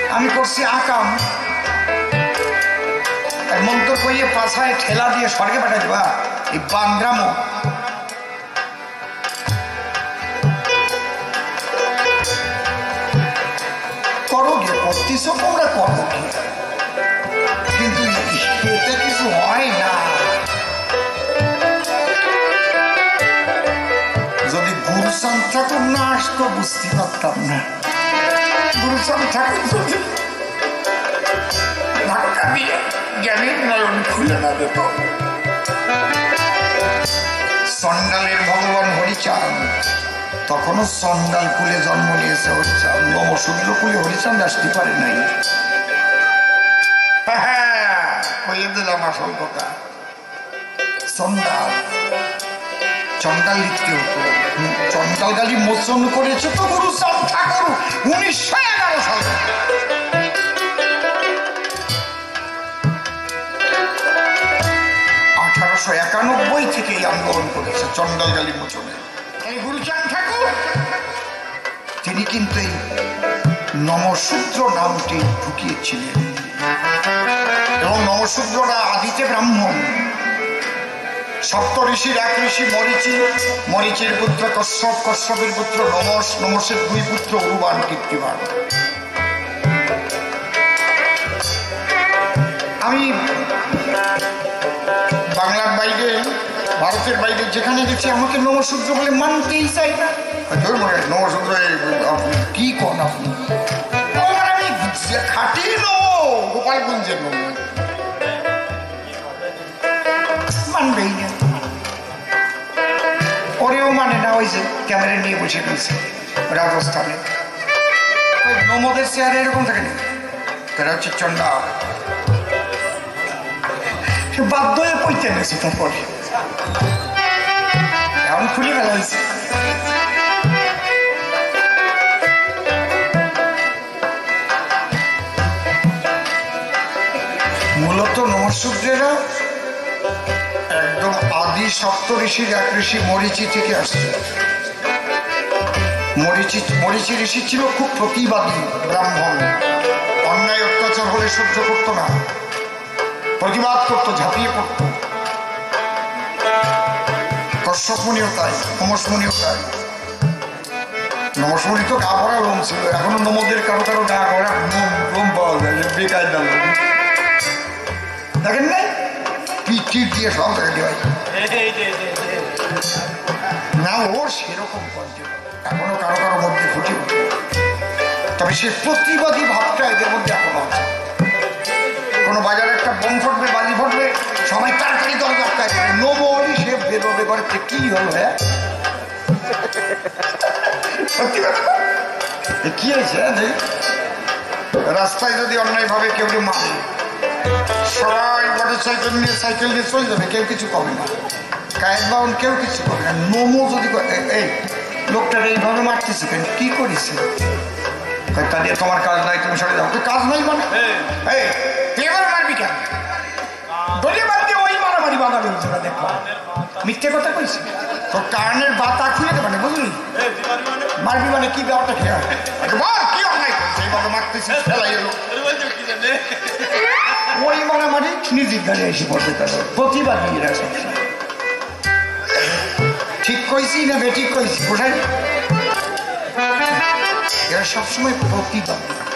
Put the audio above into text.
আমি করছি আকাম মন্ত্র কইয়ে পাছায় ঠেলা দিয়ে স্বর্গে পাঠাই দেবা এই বান্দ্রামো করো গে করতেছ তোমরা করো গে কিন্তু এটা কিছু হয় না যদি গুরুচাঁদ ঠাকুর না আসতো বুঝতে পারতাম না গুরুচাঁদ ঠাকুর যদি ধাক্কা দিয়ে জ্ঞানের নয়ন খুলে না দিত চন্ডালের ভগবান হরিচাঁদ তখনও চন্ডাল কুলে জন্ম নিয়েছে হরিচাঁদ নমশূদ্র কুলে হরিচাঁদ আসতে পারে নাই কইয়ে দিলাম আসল কথা চন্ডাল চন্ডাল লিখতে হতো চন্ডাল গালি মোচন করেছে তো গুরুচাঁদ ঠাকুর 1911 সালে থেকে এই আন্দোলন করেছে চন্ডাল গালি মোচনে গুরুচাঁদ ঠাকুর তিনি কিন্তু এই নমশূদ্র নামটি ঢুকিয়েছিলেন এবং নমশূদ্ররা আদিতে ব্রাহ্মণ সপ্ত ঋষির এক ঋষি মরিচি মরিচির পুত্র কশ্যপ কশ্যপের পুত্র নমস নমসের 2 পুত্র উরুবান কীর্তিবান আমি বাংলার বাইরে ভারতের বাইরে যেখানে গেছি আমাকে নমশূদ্র বলে মানতেই চাই না নমশূদ্র কি কোন আপনি আমি খাটি গোপালগঞ্জের মানবেই না ওরেও মানে না ওই যে ক্যামেরা নিয়ে বসে রয়েছে রাজস্থানে নমদের চেয়ারে এরকম থাকে না তারা হচ্ছে চন্ডা সে বাধ্য হয়ে পইতে গেছে তারপরে এখন খুলে ফেলা হয়েছে মূলত নমশূদ্রেরা একদম আদি সপ্ত ঋষির এক ঋষি মরিচি থেকে আসছে মরিচি ঋষি ছিল খুব প্রতিবাদী ব্রাহ্মণ অন্যায় অত্যাচার হলে সহ্য করতো না প্রতিবাদ করতো ঝাঁপিয়ে পড়তো কশ্যপ মুনিও তাই নমস মুনিও তাই নমস মুনি তো গা ভরা লোম ছিল এখনো নমদের কারো কারো গা ভরা লোম পাওয়া যায় বেকার দাম দেখেন নাই পিঠ দিয়ে সব দেখা দেওয়া না ও সেরকম করতে এখনো কারো কারো মধ্যে ফুটে উঠে তবে সে প্রতিবাদী ভাবটা এদের মধ্যে এখনো আছে কোনো বাজারে একটা বোম ফুটবে বাজি ফুটবে সবাই তাড়াতাড়ি দরজা আটকায় নবলি সে বেরোবে করে কি হলো হ্যাঁ সত্যি কথা কি হয়েছে রাস্তায় যদি অন্যায় ভাবে কেউ মানে সবাই মোটরসাইকেল নিয়ে সাইকেল নিয়ে চলে যাবে কেউ কিছু করবে না কায়েদ বাউন কেউ কিছু করবে না নোমো যদি এই লোকটার এইভাবে মারতেছে কেন কি করেছে তা দিয়ে তোমার কাজ নাই তুমি সরে যাও কাজ নাই মানে তুই এবার মারবি কেন দলীয় বাদ দিয়ে ওই মারামারি বাধা রয়েছে দেখো মিথ্যে কথা কইছি তোর কারণের বাতা খুলে দেবে না বুঝলি মারবি মানে কি ব্যাপারটা খেয়ে কি অন্যায় এইভাবে মারতেছিস ফেলাই এলো ওই মারামারি নিজের গাড়ি এসে পড়বে তাদের প্রতিবাদীরা সবসময় ঠিক কইছি না বেঠিক কইছি বোঝাই এরা সবসময় প্রতিবাদী